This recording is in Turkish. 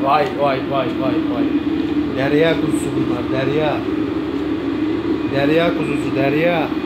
Vay vay vay vay vay. Derya kuzusu bunlar, derya. Derya kuzusu, derya.